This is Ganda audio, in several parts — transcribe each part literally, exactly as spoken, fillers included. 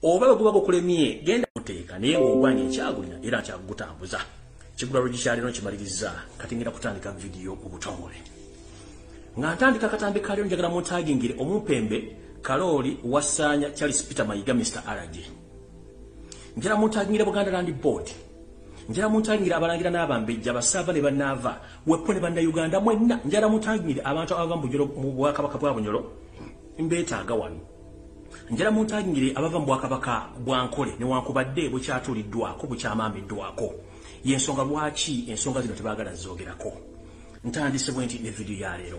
oba bwe guba gukulemye genda kuteeka naye ng'ogwanya ekyagulina era kyakugutambuza kigula lugikya lero kimaliriza kati ngenda kutandika video obutongole nga ntandika katambi kalyo njagala muntagingire omumpembe Kaloli Wasanya Charles Peter Mayiga mister Allergy njagala muntagingire Buganda Land Board njagala muntagingire abalangira n'abambejja basava ne banava wepone banda Uganda mwenna njagala muntagingire abantu abava mu Bunyoro mu Bwakabaka bwa Bunyoro mbeetaaga wano njala muntagingire abava mu Bwakabaka bwa Nkole ne wankubadde bukyatuliddwako bukyamamiddwako yensonga lwaki ensonga zino tebaagala zoogerako ntandise bwenti ne video ya leero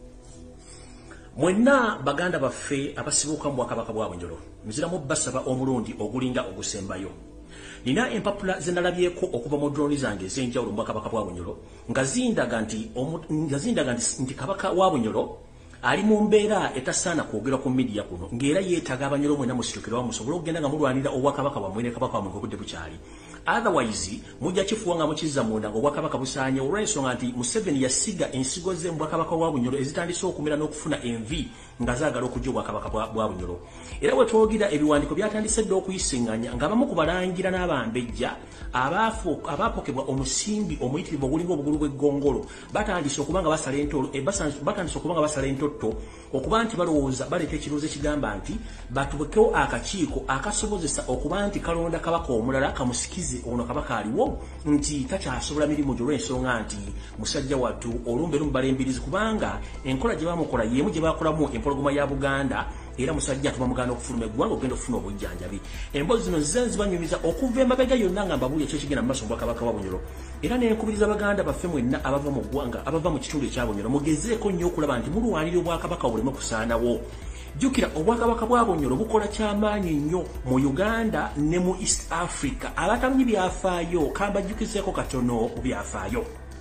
mwenna baganda baffe abasibuka mu Bwakabaka bwa Bunyoro nziramu basaba omulundi ogulinga ogusembayo nina empapula zenalabyeko okuva mu drone zange ez'enjawulo mu Bwakabaka bwa Bunyoro nga zindaga nti nga zindaga nti Kabaka wa Bunyoro ali mu mbeera etasaana kwogera ku media kuno ng'era yeetaga Abanyoro mwena musitukirwa musobola okugenda nga mulwanira obwakabaka bwa mwene Kabaka wa obudde bukyali otherwise mujja kifuwa nga mukizza munda ng'obwakabaka busaanye olw'ensonga nti Museveni yasiga ensigo ze mu Bwakabaka bwa Bunyoro ezitandise okumera n'okufuna envi nga zaagala okujja obwakabaka bwa Bunyoro era bwe twogera ebiwandiiko byatandise dda okuyisinganya ng'abamu ku balangira n'abambejja abaapokebwa omusimbi omuyitirivu ogulinga obugulu bw'eggongolo batandise okuba nga basala entolo batandise okuba nga basala entotto okuba nti balowooza baleeta ekirowoozo ekigamba nti batuwekewo akakiiko akasobozesa okuba nti kalonda kabaka omulala kamusikize ono kabaka aliwo nti takyasobola mirimu gyo olw'ensonga nti musajja wattu olumbe lumubala embirizi kubanga enkola gye bamukola y'emu gye bakolamu empologoma ya Buganda era musajja atuma muganda okufuluma eggwanga okugenda okufuna obujjanjabi emboozi zino zize zibanyumiza okuva emabega yonna nga mbabuli ekyo ekigenda mu maaso mu Bwakabaka bwa Bunyoro era nenkubiriza Baganda baffe mwenna abava mu ggwanga abava mu kitundu ekya Bunyoro mugezeeko nnyo okulaba nti mulwanira obwakabaka buleme kusaanawo jjukira obwakabaka bwa Bunyoro bukola kyamaanyi nnyo mu Uganda ne mu East Africa abatamanyi byafaayo kambajjukizeeko katono ku byafaayo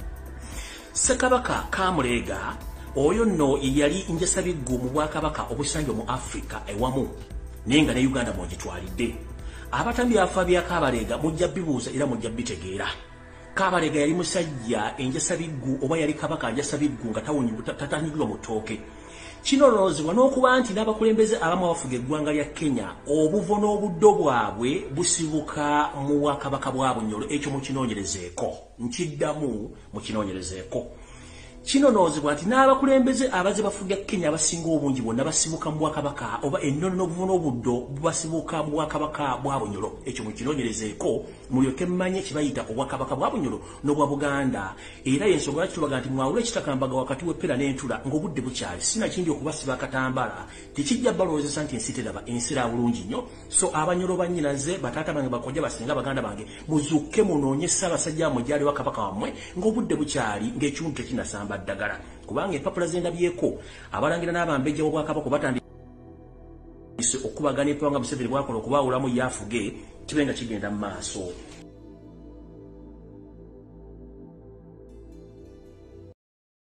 Ssekabaka Kamuleega oyo nno yali njasabiggu mu Bwakabaka obusanjo mu Africa ewamu nenga ne Uganda mwogitwalidde abatambi byafa bya Kabaleega mujja bibuuza era mujja bitegeera Kabaleega yali musajja enjasabiggu oba yali kabaka njasabiggu nga tatanyigirwa mu ttooke kino loozibwa n'okuba nti n'abakulembeze abamu abafuga eggwanga lya Kenya obuvo n'obuddo bwabwe busibuka mu Bwakabaka bwa Bunyoro ekyo mukinoonyerezeeko nkiddamu mukinoonyerezeeko kino noozibwa nti n'abakulembeze abaze bafuga Kenya abasinga obungi bonna basibuka mu Bwakabaka oba ennono n'obuvuno obuddo bubasibuka mu Bwakabaka bwa Bunyoro ekyo mukinoonyerezeeko mulyoke mmanye kibayita obwakabaka bwa Bunyoro n'obwa Buganda era y'ensonga lwaki tubaga nti mwawule ekitakambaga wakati w'eppera n'entula ng'obudde bukyali sina kindi okubasiba akatambala tekijja balowoozesa nti ensi teraba ensi era bulungi nnyo so Abanyoro bannyinaze bataata bange bakojja basinga Baganda bange muzukke munoonye Ssaabasajja wammwe gyali wa Kabaka wammwe ng'obudde bukyali ng'ekiwundu tekinasamba ddagala kubanga empapula zendabyeko abalangira n'abambejja b'Obwakabaka batandise okubagana empanga Museveni bwakola okubaawulamu yafuge kibenga kigenda mu maaso